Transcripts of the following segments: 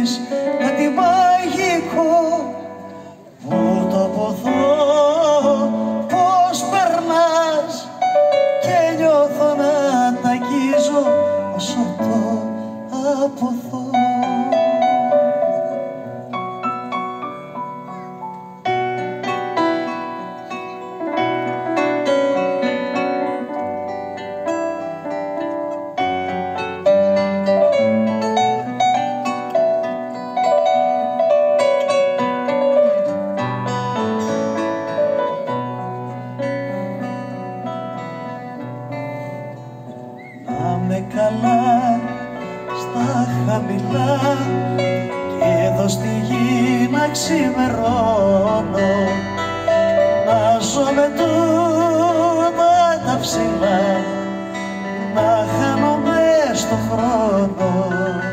κρύβεις κάτι μαγικό. Πού το ποθώ, πώς περνάς και νιώθω να τ' αγγίζω όσο το αποθώ. Με καλά στα χαμηλά και εδώ στη γη να ξημερώνω, να ζω με τούτα τα ψηλά, να χάνομαι στο χρόνο,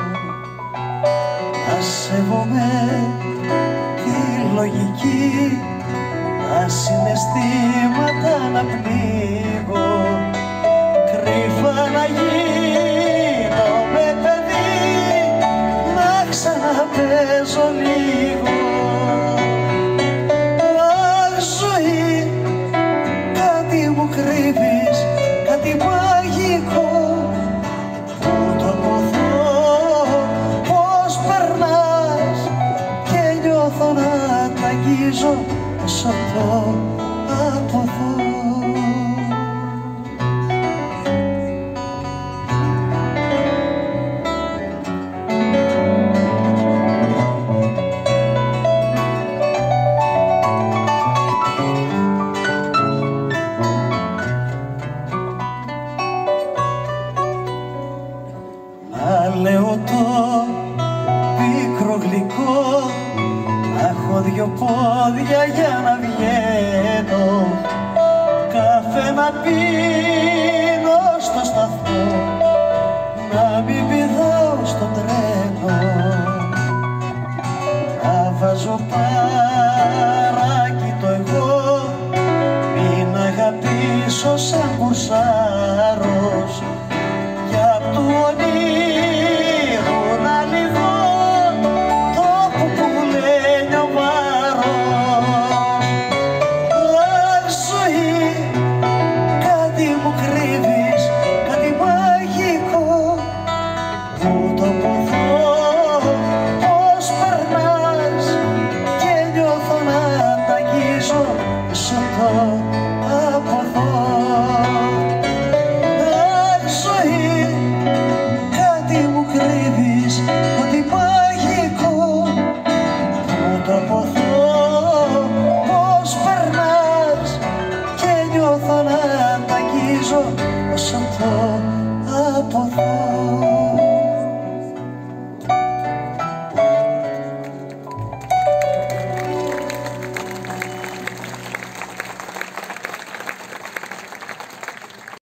να σέβομαι τη λογική, τα συναισθήματα να πνίγω, κρύφα να γίνομαι παιδί, να ξαναπαίζω λίγο. Αχ ζωή, κάτι μου κρύβεις, κάτι μαγικό. Πού το ποθώ, πώς περνάς και νιώθω να τ' αγγίζω όσο το αποθώ. Λέω το πίκρο γλυκό, να έχω δυο πόδια για να βγαίνω, καφέ να πίνω στο σταθμό